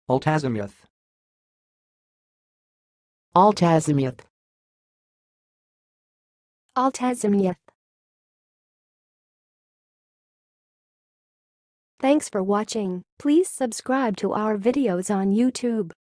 Altazimuth. Altazimuth. Altazimuth. Thanks for watching. Please subscribe to our videos on YouTube.